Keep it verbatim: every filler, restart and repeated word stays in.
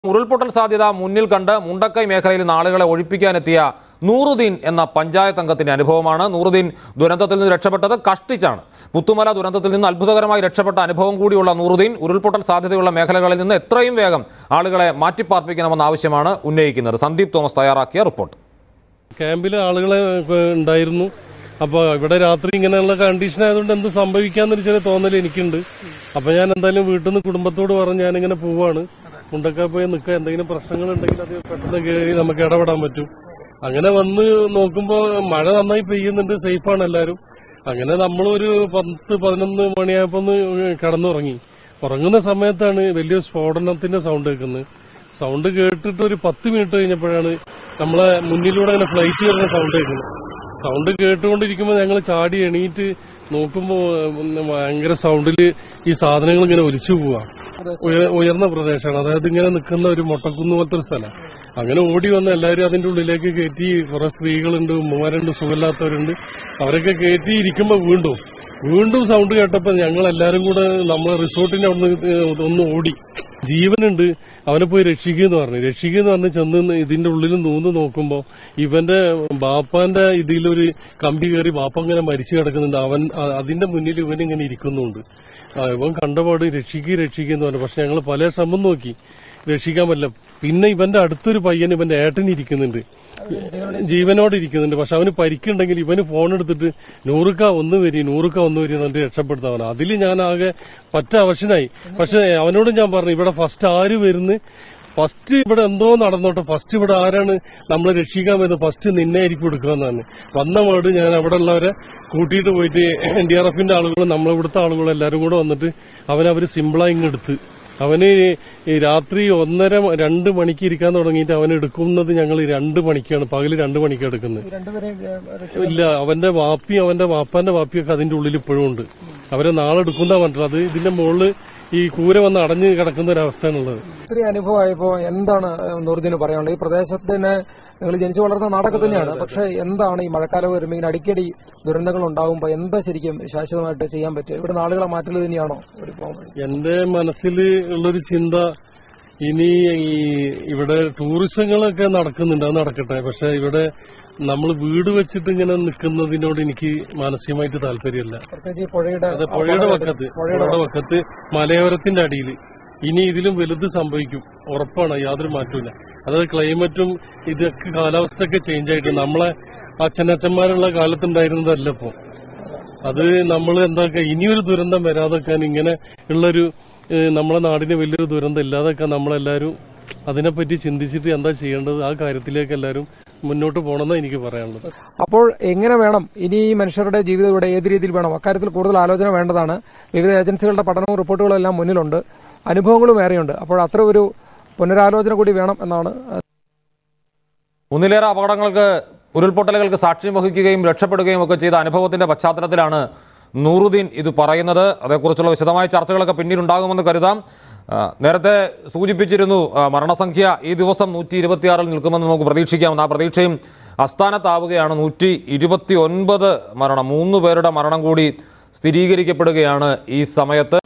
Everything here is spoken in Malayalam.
ഉരുൾപൊട്ടൽ സാധ്യത മുന്നിൽ കണ്ട് മുണ്ടക്കൈ മേഖലയിൽ ആളുകളെ ഒഴിപ്പിക്കാനെത്തിയ നൂറുദ്ദീൻ എന്ന പഞ്ചായത്ത് അംഗത്തിന്റെ അനുഭവമാണ്. നൂറുദ്ദീൻ ദുരന്തത്തിൽ നിന്ന് രക്ഷപ്പെട്ടത് കഷ്ടിച്ചാണ്. പുത്തുമല ദുരന്തത്തിൽ നിന്ന് അത്ഭുതകരമായി രക്ഷപ്പെട്ട അനുഭവം കൂടിയുള്ള നൂറുദ്ദീൻ ഉരുൾപൊട്ടൽ സാധ്യതയുള്ള മേഖലകളിൽ നിന്ന് എത്രയും വേഗം ആളുകളെ മാറ്റിപ്പാർപ്പിക്കണമെന്ന ആവശ്യമാണ് ഉന്നയിക്കുന്നത്. സന്ദീപ് തോമസ് തയ്യാറാക്കിയ റിപ്പോർട്ട്. ക്യാമ്പിൽ ആളുകളെ ഉണ്ടായിരുന്നു. അപ്പോൾ ഇവിടെ രാത്രി ഇങ്ങനെയുള്ള കണ്ടീഷൻ ആയതുകൊണ്ട് എന്ത് സംഭവിക്കാന്നൊരു ചെറിയ തോന്നൽ എനിക്കുണ്ട്. അപ്പോൾ ഞാൻ എന്തായാലും വീട്ടിൽ നിന്ന് കുടുംബത്തോട് പറഞ്ഞ് ഞാനിങ്ങനെ പോവാണ്. മുണ്ടക്കൈ പോയി നിൽക്കുക, എന്തെങ്കിലും പ്രശ്നങ്ങളുണ്ടെങ്കിൽ അത് പെട്ടെന്ന് കയറി നമുക്ക് ഇടപെടാൻ പറ്റും. അങ്ങനെ വന്ന് നോക്കുമ്പോൾ മഴ നന്നായി പെയ്യുന്നുണ്ട്, സേഫാണ് എല്ലാവരും. അങ്ങനെ നമ്മളൊരു പത്ത് പതിനൊന്ന് മണിയായപ്പോൾ ഒന്ന് കിടന്നുറങ്ങി. ഉറങ്ങുന്ന സമയത്താണ് വലിയ സ്ഫോടനത്തിന്റെ സൗണ്ട് കേൾക്കുന്നത്. സൗണ്ട് കേട്ടിട്ട് ഒരു പത്ത് മിനിറ്റ് കഴിഞ്ഞപ്പോഴാണ് നമ്മളെ മുന്നിലൂടെ അങ്ങനെ ഫ്ലൈറ്റ് വരുന്ന സൗണ്ട് കേൾക്കുന്നത്. സൗണ്ട് കേട്ടുകൊണ്ടിരിക്കുമ്പോൾ ഞങ്ങൾ ചാടി എണീറ്റ് നോക്കുമ്പോൾ ഭയങ്കര സൗണ്ടിൽ ഈ സാധനങ്ങൾ ഇങ്ങനെ ഒലിച്ചു പോവാ. ഉയർന്ന പ്രദേശമാണ്, അതായത് ഇങ്ങനെ നിൽക്കുന്ന ഒരു മൊട്ടക്കുന്ന് പോലത്തെ ഒരു സ്ഥലം. അങ്ങനെ ഓടി വന്ന് എല്ലാവരും അതിന്റെ ഉള്ളിലേക്ക് കയറ്റി. കുറെ സ്ത്രീകളുണ്ട്, ഉമ്മമാരുണ്ട്, സുഖമില്ലാത്തവരുണ്ട്. അവരൊക്കെ കയറ്റി ഇരിക്കുമ്പോൾ വീണ്ടും വീണ്ടും സൗണ്ട് കേട്ടപ്പോൾ ഞങ്ങൾ എല്ലാവരും കൂടെ നമ്മളെ റിസോർട്ടിന്റെ അവിടുന്ന് ഒന്ന് ഓടി. ജീവനുണ്ട്, അവനെ പോയി രക്ഷിക്കുമെന്ന് പറഞ്ഞു. രക്ഷിക്കുമെന്ന് പറഞ്ഞ് ചെന്ന് ഇതിന്റെ ഉള്ളിൽ നൂന്ന് നോക്കുമ്പോൾ ഇവന്റെ ബാപ്പാന്റെ ഇതിലൊരു കമ്പി കയറി ബാപ്പ ഇങ്ങനെ മരിച്ചു കിടക്കുന്നുണ്ട്. അവൻ അതിന്റെ മുന്നിൽ ഇവനിങ്ങനെ ഇരിക്കുന്നുണ്ട്. ഇവൻ കണ്ടപാട് രക്ഷിക്കുക രക്ഷിക്കുന്നു പറഞ്ഞു. പക്ഷെ ഞങ്ങൾ പല ശ്രമം നോക്കി, രക്ഷിക്കാൻ പറ്റില്ല. പിന്നെ ഇവന്റെ അടുത്തൊരു പയ്യൻ ഇവന്റെ ഏട്ടൻ ഇരിക്കുന്നുണ്ട്, ജീവനോട് ഇരിക്കുന്നുണ്ട്. പക്ഷെ അവന് പരിക്കുണ്ടെങ്കിൽ ഇവന് ഫോൺ എടുത്തിട്ട് നൂറുക്ക ഒന്ന് വരി നൂറുക്ക ഒന്ന് വരി എന്നിട്ട് രക്ഷപ്പെടുത്താൻ. അതിൽ ഞാൻ ആകെ പറ്റ അവശനായി. പക്ഷെ അവനോട് ഞാൻ പറഞ്ഞു, ഇവിടെ ഫസ്റ്റ് ആര് വരുന്ന്, ഫസ്റ്റ് ഇവിടെ എന്തോ നടന്നോട്ടെ, ഫസ്റ്റ് ഇവിടെ ആരാണ് നമ്മളെ രക്ഷിക്കാൻ വരുന്നത്, ഫസ്റ്റ് നിന്നെ ആയിരിക്കും എടുക്കാന്നാണ്. വന്ന വേർഡ് ഞാൻ അവിടെ ഉള്ളവരെ കൂട്ടിയിട്ട് പോയിട്ട് എൻ ഡി ആർ എഫിന്റെ ആളുകളും നമ്മളിവിടുത്തെ ആളുകളും എല്ലാവരും കൂടെ വന്നിട്ട് അവനവര് സിമ്പിളായി ഇങ്ങ് എടുത്ത്. അവന് രാത്രി ഒന്നര രണ്ട് മണിക്ക് ഇരിക്കാൻ തുടങ്ങിയിട്ട് അവൻ എടുക്കുന്നത് ഞങ്ങൾ രണ്ട് മണിക്കാണ്, പകല് രണ്ട് മണിക്കാണ് എടുക്കുന്നത്. ഇല്ല, അവന്റെ വാപ്പി അവന്റെ വാപ്പാന്റെ വാപ്പിയൊക്കെ അതിന്റെ ഉള്ളിൽ ഇപ്പോഴും ഉണ്ട്. അവരെ നാളെ എടുക്കുന്ന പറഞ്ഞിട്ട് അത് ഇതിന്റെ മുകളിൽ ഈ കൂര വന്ന് അടഞ്ഞു കിടക്കുന്ന ഒരു അവസ്ഥയാണുള്ളത്. ഇത്രയും അനുഭവമായപ്പോ എന്താണ് നൂറുദ്ദീന് പറയാനുള്ളത്? ഈ പ്രദേശത്തിന് നിങ്ങൾ ജനിച്ചു വളർന്ന നാടൊക്കെ തന്നെയാണ്, പക്ഷെ എന്താണ് ഈ മഴക്കാലം വരുമ്പോൾ ഇങ്ങനെ അടിക്കടി ദുരന്തങ്ങൾ ഉണ്ടാകുമ്പോൾ എന്താ ശരിക്കും ശാശ്വതമായിട്ട് ചെയ്യാൻ പറ്റുക? ഇവിടെ ആളുകളെ മാറ്റൽ തന്നെയാണോ ഒരു പോകാൻ? എന്റെ മനസ്സിൽ ഉള്ളൊരു ചിന്ത, ഇനി ഈ ഇവിടെ ടൂറിസങ്ങളൊക്കെ നടക്കുന്നുണ്ട്, അത് നടക്കട്ടെ. പക്ഷെ ഇവിടെ നമ്മൾ വീട് വെച്ചിട്ട് ഇങ്ങനെ നിൽക്കുന്നതിനോട് എനിക്ക് മാനസികമായിട്ട് താല്പര്യമില്ല. അതെ, പുഴയുടെ വക്കത്ത് പുഴയുടെ വക്കത്ത് മലയോരത്തിന്റെ അടിയിൽ ഇനി ഇതിലും വലുത് സംഭവിക്കും, ഉറപ്പാണ്, യാതൊരു മാറ്റമില്ല. അതായത് ക്ലൈമറ്റും ഇതൊക്കെ കാലാവസ്ഥയൊക്കെ ചേഞ്ച് ആയിട്ട് നമ്മളെ അച്ഛനച്ഛന്മാരുള്ള കാലത്തുണ്ടായിരുന്നതല്ല ഇപ്പോ. അത് നമ്മൾ എന്താക്കുക, ഇനിയൊരു ദുരന്തം വരാതെക്കാൻ ഇങ്ങനെ ഉള്ളൊരു നമ്മളെ നാടിന് വലിയൊരു ദുരന്തം ഇല്ലാതെക്കാൻ നമ്മളെല്ലാവരും അതിനെപ്പറ്റി ചിന്തിച്ചിട്ട് എന്താ ചെയ്യേണ്ടത്, ആ കാര്യത്തിലേക്ക് എല്ലാവരും മുന്നോട്ട് പോകണമെന്നാണ് എനിക്ക് പറയാനുള്ളത്. അപ്പോൾ എങ്ങനെ വേണം ഇനി ഈ മനുഷ്യരുടെ ജീവിതം ഇവിടെ ഏത് രീതിയിൽ വേണം, അക്കാര്യത്തിൽ കൂടുതൽ ആലോചന വേണ്ടതാണ്. വിവിധ ഏജൻസികളുടെ പഠനവും റിപ്പോർട്ടുകളും എല്ലാം മുന്നിലുണ്ട്, അനുഭവങ്ങളും ഏറെയുണ്ട്. അപ്പോൾ അത്ര ഒരു പുനരാലോചന കൂടി വേണം എന്നാണ്. ഒന്നിലേറെ അപകടങ്ങൾക്ക് ഉരുൾപൊട്ടലുകൾക്ക് സാക്ഷ്യം വഹിക്കുകയും രക്ഷപ്പെടുകയും ഒക്കെ ചെയ്ത അനുഭവത്തിന്റെ പശ്ചാത്തലത്തിലാണ് നൂറുദ്ദീൻ ഇത് പറയുന്നത്. അതേക്കുറിച്ചുള്ള വിശദമായ ചർച്ചകളൊക്കെ പിന്നീടുണ്ടാകുമെന്ന് കരുതാം. നേരത്തെ സൂചിപ്പിച്ചിരുന്നു മരണസംഖ്യ ഈ ദിവസം നൂറ്റി ഇരുപത്തിയാറിൽ നിൽക്കുമെന്ന് നമുക്ക് പ്രതീക്ഷിക്കാം. ആ പ്രതീക്ഷയും അസ്ഥാനത്താവുകയാണ്. നൂറ്റി ഇരുപത്തി ഒൻപത് മരണം, മൂന്ന് പേരുടെ മരണം കൂടി സ്ഥിരീകരിക്കപ്പെടുകയാണ് ഈ സമയത്ത്.